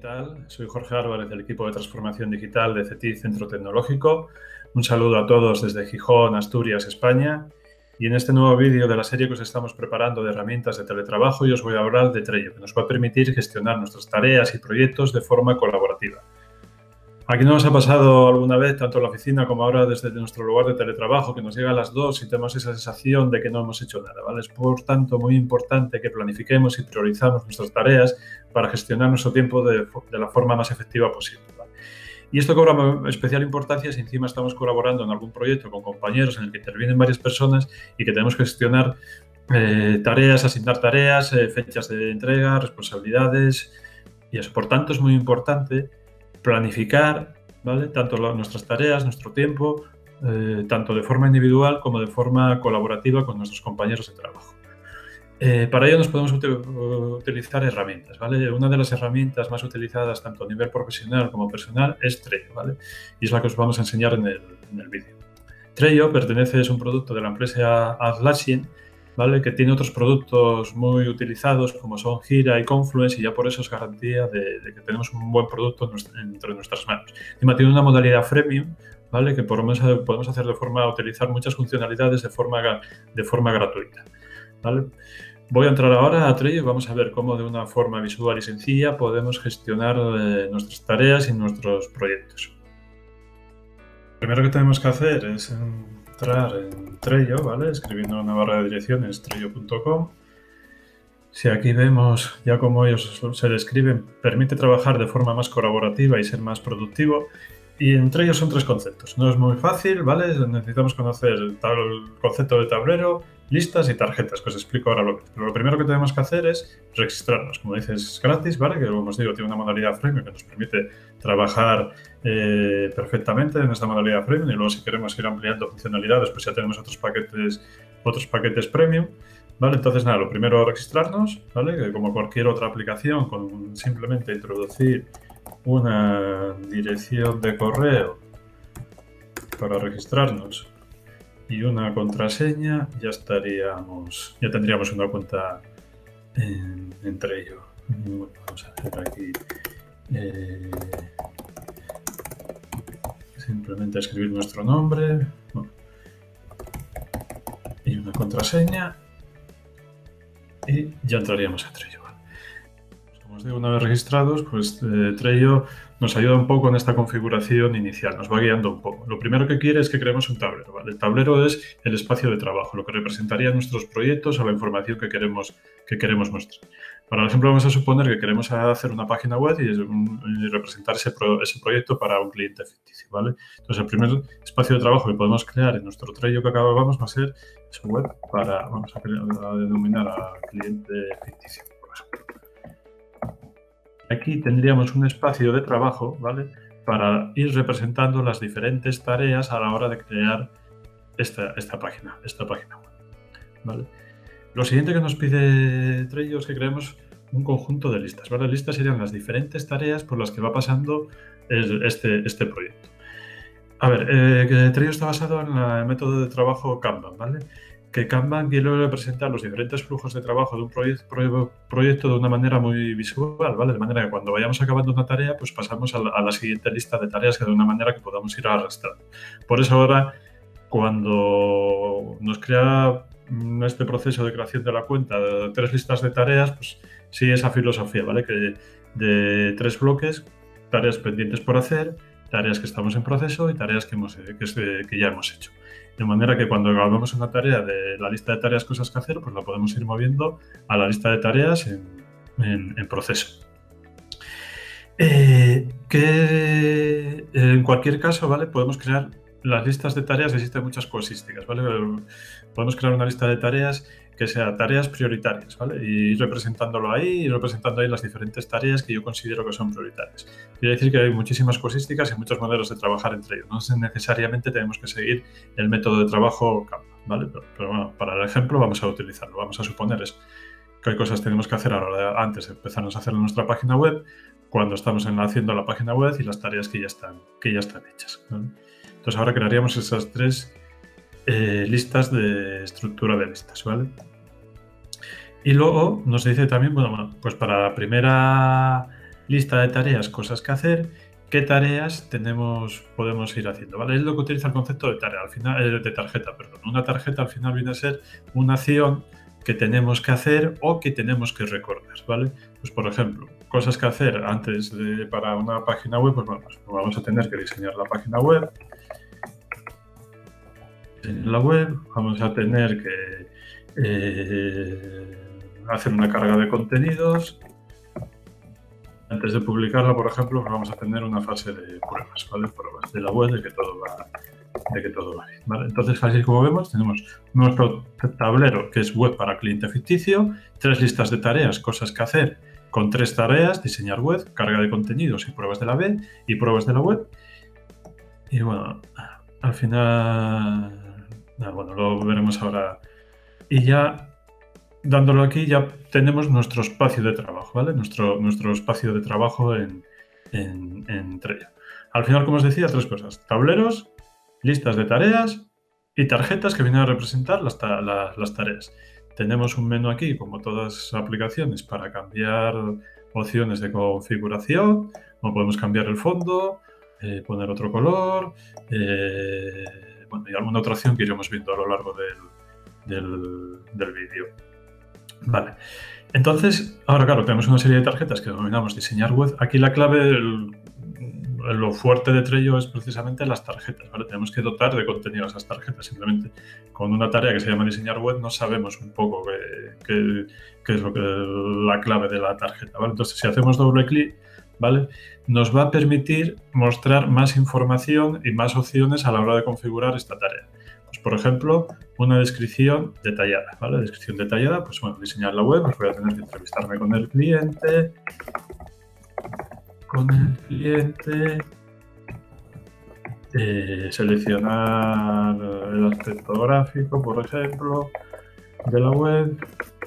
tal? Soy Jorge Álvarez del equipo de transformación digital de CETI Centro Tecnológico. Un saludo a todos desde Gijón, Asturias, España. Y en este nuevo vídeo de la serie que os estamos preparando de herramientas de teletrabajo, yo os voy a hablar de Trello, que nos va a permitir gestionar nuestras tareas y proyectos de forma colaborativa. Aquí nos ha pasado alguna vez, tanto en la oficina como ahora desde nuestro lugar de teletrabajo, que nos llega a las 2 y tenemos esa sensación de que no hemos hecho nada, ¿vale? Es por tanto muy importante que planifiquemos y priorizamos nuestras tareas para gestionar nuestro tiempo de la forma más efectiva posible, ¿vale? Y esto cobra especial importancia si encima estamos colaborando en algún proyecto con compañeros en el que intervienen varias personas y que tenemos que gestionar tareas, asignar tareas, fechas de entrega, responsabilidades y eso. Por tanto, es muy importante planificar, ¿vale? Tanto nuestras tareas, nuestro tiempo, tanto de forma individual como de forma colaborativa con nuestros compañeros de trabajo. Para ello nos podemos utilizar herramientas, ¿vale? Una de las herramientas más utilizadas tanto a nivel profesional como personal es Trello, ¿vale? Y es la que os vamos a enseñar en el vídeo. Trello es un producto de la empresa Atlassian, ¿vale? Que tiene otros productos muy utilizados como son Jira y Confluence, y ya por eso es garantía de que tenemos un buen producto entre nuestras manos. Encima tiene una modalidad freemium, ¿vale? Que podemos hacer utilizar muchas funcionalidades de forma gratuita, ¿vale? Voy a entrar ahora a Trello y vamos a ver cómo de una forma visual y sencilla podemos gestionar nuestras tareas y nuestros proyectos. Lo primero que tenemos que hacer es entrar en Trello, ¿vale? Escribiendo una barra de direcciones trello.com. Si aquí vemos ya cómo ellos se describen, permite trabajar de forma más colaborativa y ser más productivo. Y entre ellos son tres conceptos. No es muy fácil, ¿vale? Necesitamos conocer el concepto de tablero, listas y tarjetas, que os explico ahora lo que es. Pero lo primero que tenemos que hacer es registrarnos. Como dices, es gratis, ¿vale? Que como os digo, tiene una modalidad freemium que nos permite trabajar perfectamente en esta modalidad freemium, y luego si queremos ir ampliando funcionalidades, pues ya tenemos otros paquetes premium, ¿vale? Entonces, nada, lo primero registrarnos, ¿vale? Que como cualquier otra aplicación, con simplemente introducir una dirección de correo para registrarnos y una contraseña, ya tendríamos una cuenta en Trello. Bueno, vamos a hacer aquí simplemente escribir nuestro nombre, bueno, y una contraseña, y ya entraríamos a Trello. Como os digo, una vez registrados, pues Trello nos ayuda un poco en esta configuración inicial, nos va guiando un poco. Lo primero que quiere es que creemos un tablero, ¿vale? El tablero es el espacio de trabajo, lo que representaría nuestros proyectos o la información que queremos mostrar. Para el ejemplo, vamos a suponer que queremos hacer una página web y representar ese proyecto para un cliente ficticio, ¿vale? Entonces, el primer espacio de trabajo que podemos crear en nuestro Trello que acabamos va a ser esa web vamos a denominar a cliente ficticio, por ejemplo. Aquí tendríamos un espacio de trabajo, ¿vale? Para ir representando las diferentes tareas a la hora de crear esta página web, ¿vale? Lo siguiente que nos pide Trello es que creemos un conjunto de listas, ¿vale? Listas serían las diferentes tareas por las que va pasando este proyecto. A ver, Trello está basado en el método de trabajo Kanban, ¿vale? Que Kanban quiere representar los diferentes flujos de trabajo de un proyecto de una manera muy visual, ¿vale? De manera que cuando vayamos acabando una tarea, pues pasamos a la siguiente lista de tareas, que de una manera que podamos ir arrastrando. Por eso ahora, cuando nos crea este proceso de creación de la cuenta de 3 listas de tareas, pues sigue esa filosofía, ¿vale? Que de 3 bloques, tareas pendientes por hacer, tareas que estamos en proceso y tareas que ya hemos hecho. De manera que cuando acabamos una tarea de la lista de tareas, cosas que hacer, pues la podemos ir moviendo a la lista de tareas en proceso. En cualquier caso, ¿vale? Podemos crear las listas de tareas, existen muchas cosísticas, ¿vale? Podemos crear una lista de tareas que sea tareas prioritarias, ¿vale? Y ir representándolo ahí y representando ahí las diferentes tareas que yo considero que son prioritarias. Quiere decir que hay muchísimas cosísticas y muchos modelos de trabajar entre ellos. No necesariamente tenemos que seguir el método de trabajo Kanban, ¿vale? Pero bueno, para el ejemplo vamos a utilizarlo. Vamos a suponer qué cosas tenemos que hacer antes de empezarnos a hacer nuestra página web, cuando estamos haciendo la página web y las tareas que ya están hechas, ¿vale? Entonces ahora crearíamos esas 3 listas de estructura de listas, ¿vale? Y luego nos dice también, bueno, pues para la primera lista de tareas, cosas que hacer, qué tareas podemos ir haciendo, ¿vale? Es lo que utiliza el concepto de tarea, al final, de tarjeta, perdón. Una tarjeta al final viene a ser una acción que tenemos que hacer o que tenemos que recordar, ¿vale? Pues por ejemplo, cosas que hacer para una página web, pues bueno, pues vamos a tener que diseñar la página web. Vamos a tener que hacer una carga de contenidos. Antes de publicarla, por ejemplo, vamos a tener una fase de pruebas, ¿vale? Pruebas de la web de que todo va bien, ¿vale? Entonces, así como vemos, tenemos nuestro tablero, que es web para cliente ficticio, 3 listas de tareas, cosas que hacer, con 3 tareas, diseñar web, carga de contenidos y pruebas de la web, Y bueno, al final, bueno, lo veremos ahora. Y ya, dándolo aquí, ya tenemos nuestro espacio de trabajo, ¿vale? Nuestro espacio de trabajo en Trello. Al final, como os decía, 3 cosas. Tableros, listas de tareas y tarjetas que vienen a representar las tareas. Tenemos un menú aquí, como todas las aplicaciones, para cambiar opciones de configuración, o podemos cambiar el fondo, poner otro color, bueno, y alguna otra opción que iremos viendo a lo largo del vídeo. Vale. Entonces, ahora claro, tenemos una serie de tarjetas que denominamos diseñar web. Aquí la clave, lo fuerte de Trello es precisamente las tarjetas, ¿vale? Tenemos que dotar de contenido a esas tarjetas. Simplemente con una tarea que se llama diseñar web no sabemos un poco qué es la clave de la tarjeta, ¿vale? Entonces, si hacemos doble clic, ¿vale? Nos va a permitir mostrar más información y más opciones a la hora de configurar esta tarea. Pues, por ejemplo, una descripción detallada, ¿vale? Descripción detallada, pues bueno, diseñar la web, pues voy a tener que entrevistarme con el cliente, seleccionar el aspecto gráfico, por ejemplo, de la web,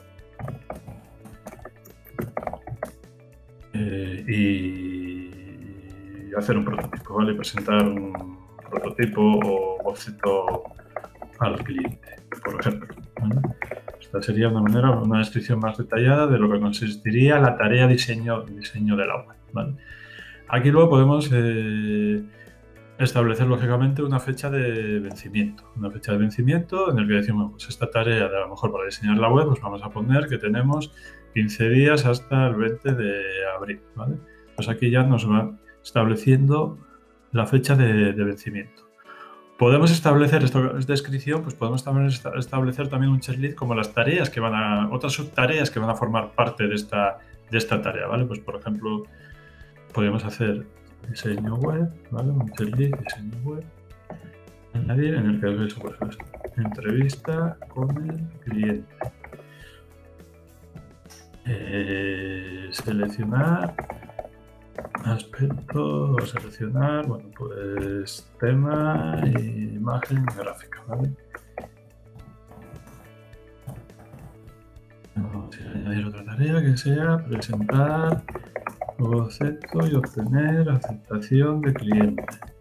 y hacer un prototipo, ¿vale? Presentar un prototipo o boceto al cliente, por ejemplo, ¿vale? Esta sería una descripción más detallada de lo que consistiría la tarea diseño de la web, ¿vale? Aquí luego podemos establecer lógicamente una fecha de vencimiento. Una fecha de vencimiento en el que decimos, pues esta tarea, de a lo mejor para diseñar la web, pues vamos a poner que tenemos 15 días hasta el 20 de abril, ¿vale? Pues aquí ya nos va estableciendo la fecha de vencimiento. Podemos establecer, esta descripción, pues podemos también establecer también un checklist como las tareas otras subtareas que van a formar parte de esta tarea, ¿vale? Pues por ejemplo, podemos hacer diseño web, ¿vale? Un checklist, diseño web, añadir en el que eso, pues, entrevista con el cliente, seleccionar aspecto, seleccionar, bueno, pues tema y imagen gráfica, ¿vale? Vamos a añadir otra tarea que sea presentar boceto y obtener aceptación de cliente.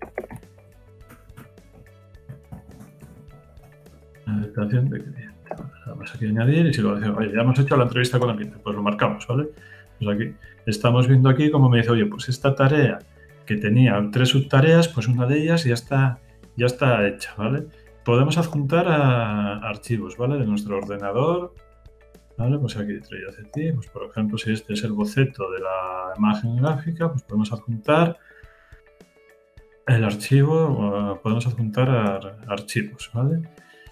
Aceptación de cliente. Vamos aquí a añadir y si lo decimos, oye, ya hemos hecho la entrevista con el cliente, pues lo marcamos, ¿vale? Pues aquí estamos viendo aquí cómo me dice, oye, pues esta tarea que tenía 3 subtareas, pues una de ellas ya está hecha, ¿vale? Podemos adjuntar a archivos, ¿vale? De nuestro ordenador, ¿vale? Pues aquí Trello CT, pues por ejemplo, si este es el boceto de la imagen gráfica, pues podemos adjuntar el archivo, podemos adjuntar archivos, ¿vale?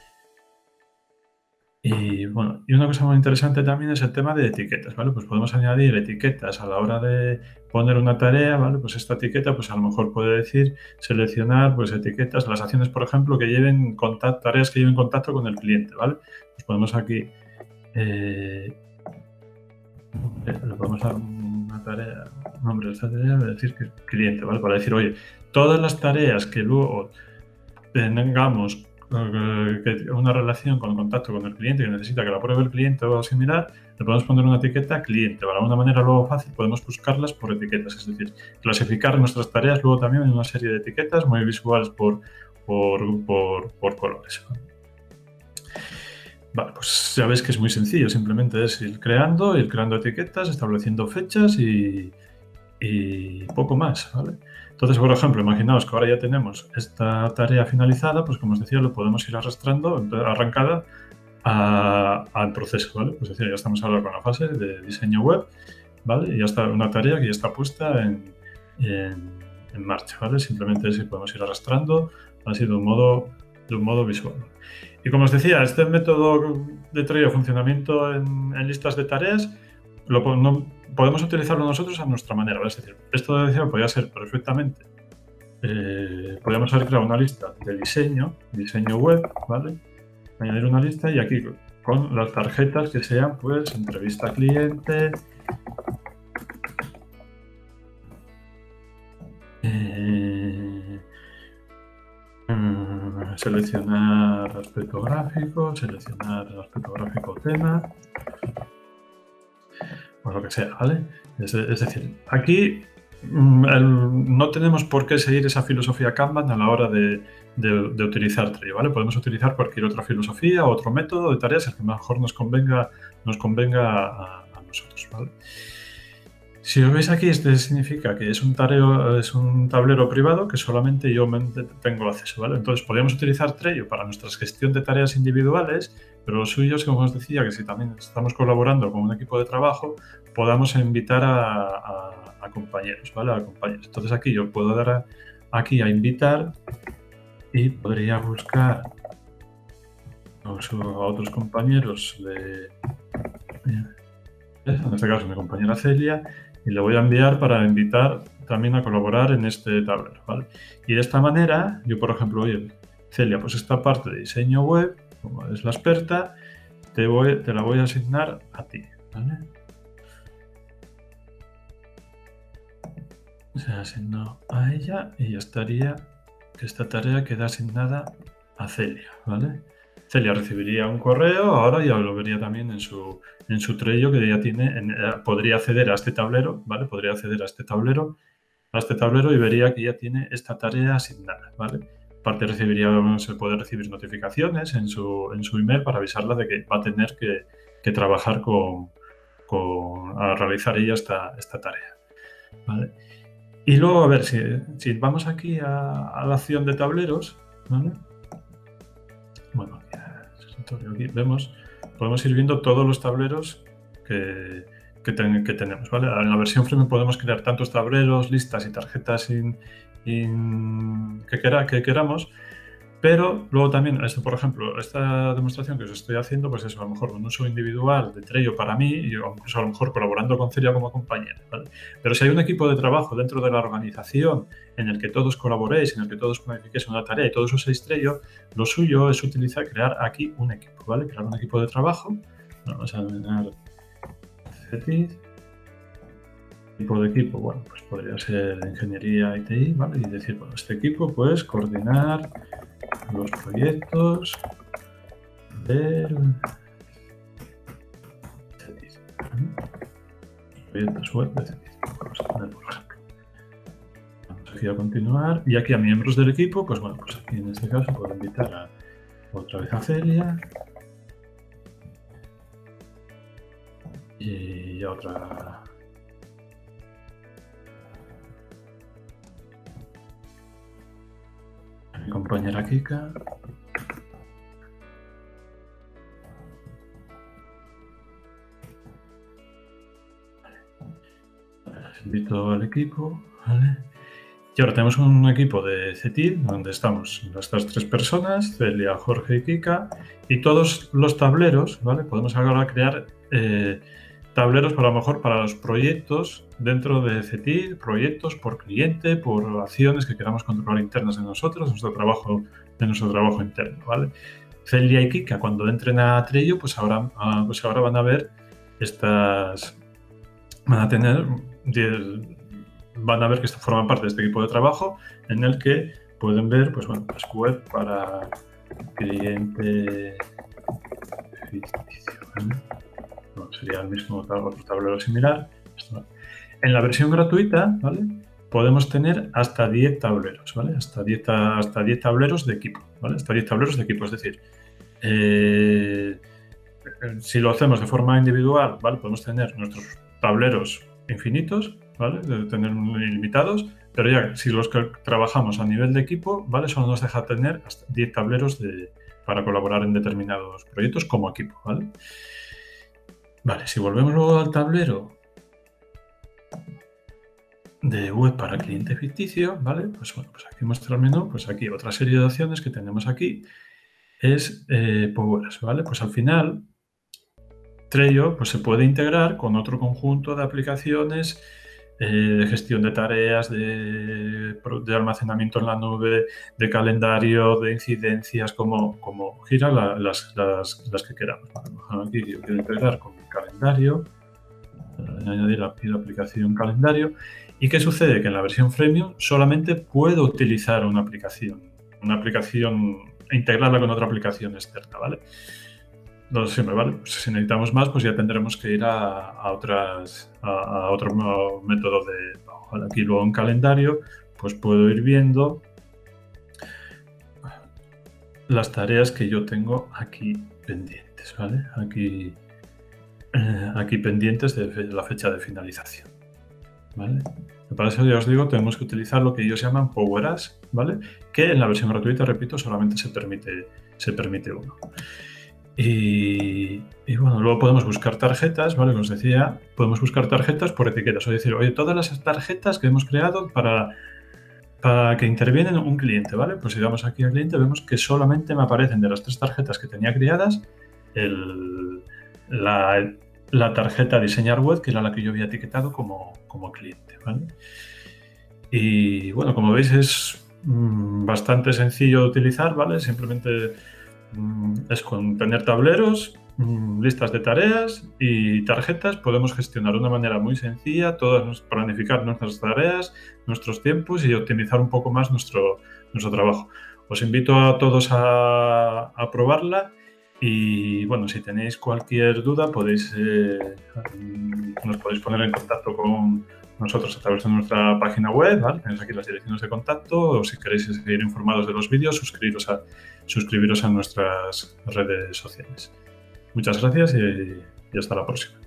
Y bueno, y una cosa muy interesante también es el tema de etiquetas, ¿vale? Pues podemos añadir etiquetas a la hora de poner una tarea, ¿vale? Pues esta etiqueta, pues a lo mejor puede decir seleccionar, pues etiquetas, las acciones, por ejemplo, que lleven tareas que lleven contacto con el cliente, ¿vale? Pues podemos aquí, le podemos dar una tarea, nombre de esta tarea, decir que cliente, ¿vale? Para decir, oye, todas las tareas que luego tengamos una relación con el contacto con el cliente que necesita que la pruebe el cliente o similar, le podemos poner una etiqueta cliente. Para una manera luego fácil podemos buscarlas por etiquetas, es decir, clasificar nuestras tareas luego también en una serie de etiquetas muy visuales por colores. Vale, pues ya veis que es muy sencillo, simplemente es ir creando etiquetas, estableciendo fechas y y poco más, ¿vale? Entonces, por ejemplo, imaginaos que ahora ya tenemos esta tarea finalizada, pues como os decía, lo podemos ir arrastrando, arrancada al proceso, ¿vale? Pues es decir, ya estamos ahora con la fase de diseño web, ¿vale? Y ya está una tarea que ya está puesta en marcha, ¿vale? Simplemente si podemos ir arrastrando así de un modo visual. Y como os decía, este método de tarea de funcionamiento en listas de tareas podemos utilizarlo nosotros a nuestra manera, ¿vale? Es decir, esto de decía podría ser perfectamente, podríamos haber creado una lista de diseño web, ¿vale? Añadir una lista y aquí con las tarjetas que sean, pues, entrevista cliente, seleccionar aspecto gráfico tema, o lo que sea, ¿vale? Es decir, aquí no tenemos por qué seguir esa filosofía Kanban a la hora de utilizar Trello, ¿vale? Podemos utilizar cualquier otra filosofía, otro método de tareas, el que mejor nos convenga a nosotros, ¿vale? Si lo veis aquí, este significa que es un tablero privado que solamente yo tengo acceso, ¿vale? Entonces, podríamos utilizar Trello para nuestra gestión de tareas individuales, pero lo suyo es, como os decía, que si también estamos colaborando con un equipo de trabajo, podamos invitar a compañeros, ¿vale? A compañeros. Entonces, aquí yo puedo dar aquí a invitar y podría buscar a otros compañeros en este caso mi compañera Celia, y le voy a enviar para invitar también a colaborar en este tablero, ¿vale? Y de esta manera, yo por ejemplo, oye, Celia, pues esta parte de diseño web, como es la experta, te la voy a asignar a ti, ¿vale? Se ha asignado a ella y ya estaría que esta tarea queda asignada a Celia, ¿vale? Celia recibiría un correo, ahora ya lo vería también en su Trello, que ya tiene, podría acceder a este tablero, ¿vale? Podría acceder a este tablero y vería que ya tiene esta tarea asignada, ¿vale? Aparte se puede recibir notificaciones en su email para avisarla de que va a tener que trabajar a realizar ella esta tarea, ¿vale? Y luego, a ver, si vamos aquí a la acción de tableros, ¿vale? Bueno, aquí podemos ir viendo todos los tableros que tenemos, ¿vale? En la versión freemium podemos crear tantos tableros, listas y tarjetas que queramos, pero luego también, por ejemplo, esta demostración que os estoy haciendo, pues es a lo mejor un uso individual de Trello para mí, y incluso a lo mejor colaborando con Celia como compañera, ¿vale? Pero si hay un equipo de trabajo dentro de la organización en el que todos colaboréis, en el que todos planifiquéis una tarea y todos uséis Trello, lo suyo es crear aquí un equipo, ¿vale? Crear un equipo de trabajo. Vamos a ordenar tipo de equipo, bueno, pues podría ser ingeniería ITI, ¿vale? Y decir, bueno, este equipo, pues, coordinar los proyectos del CETIS. Proyectos web de CETIS. Vamos a poner, por ejemplo. Vamos aquí a continuar. Y aquí a miembros del equipo, pues bueno, pues aquí en este caso puedo invitar otra vez a Celia. Y a otra... a mi compañera Kika. Les invito al equipo, ¿vale? Y ahora tenemos un equipo de CETID donde estamos estas tres personas, Celia, Jorge y Kika, y todos los tableros, ¿vale? Podemos ahora crear tableros a lo mejor para los proyectos dentro de CETID, proyectos por cliente, por acciones que queramos controlar internas de nosotros, de nuestro trabajo interno, ¿vale? Celia y Kika, cuando entren a Trello, pues ahora van a ver van a ver que esto forma parte de este equipo de trabajo en el que pueden ver, pues bueno, pues web para cliente ficticio, ¿vale? No, sería el mismo otro tablero similar. En la versión gratuita, ¿vale? Podemos tener hasta 10 tableros, ¿vale? Hasta 10 tableros de equipo, ¿vale? Hasta 10 tableros de equipo, es decir, si lo hacemos de forma individual, ¿vale? Podemos tener nuestros tableros infinitos, ¿vale? De tener ilimitados, pero ya si los que trabajamos a nivel de equipo, ¿vale? Solo nos deja tener hasta 10 tableros para colaborar en determinados proyectos como equipo, ¿vale? Vale, si volvemos luego al tablero de web para cliente ficticio, ¿vale? Pues bueno, pues aquí muestra el menú, pues aquí otra serie de opciones que tenemos aquí es Power Apps, ¿vale? Pues al final Trello pues, se puede integrar con otro conjunto de aplicaciones de gestión de tareas, de almacenamiento en la nube, de calendario, de incidencias, como gira las que queramos. Aquí yo quiero integrar con mi calendario, añadir la aplicación calendario. ¿Y qué sucede? Que en la versión freemium solamente puedo utilizar una aplicación e integrarla con otra aplicación externa, ¿vale? No siempre, ¿vale? Pues si necesitamos más, pues ya tendremos que ir a otro método de... Aquí luego en calendario, pues puedo ir viendo las tareas que yo tengo aquí pendientes, ¿vale? Aquí pendientes de la fecha de finalización, ¿vale? Para eso ya os digo, tenemos que utilizar lo que ellos llaman Power Apps, ¿vale? Que en la versión gratuita, repito, solamente se permite uno. Y bueno, luego podemos buscar tarjetas, ¿vale? Como os decía, podemos buscar tarjetas por etiquetas. O decir, oye, todas las tarjetas que hemos creado para que intervienen un cliente, ¿vale? Pues si damos aquí al cliente, vemos que solamente me aparecen de las 3 tarjetas que tenía creadas la tarjeta diseñar web, que era la que yo había etiquetado como cliente, ¿vale? Y bueno, como veis es bastante sencillo de utilizar, ¿vale? Simplemente es con tener tableros, listas de tareas y tarjetas. Podemos gestionar de una manera muy sencilla, planificar nuestras tareas, nuestros tiempos y optimizar un poco más nuestro trabajo. Os invito a todos a probarla y bueno, si tenéis cualquier duda nos podéis poner en contacto con nosotros a través de nuestra página web, ¿vale? Tenéis aquí las direcciones de contacto, o si queréis seguir informados de los vídeos, suscribiros a nuestras redes sociales. Muchas gracias y hasta la próxima.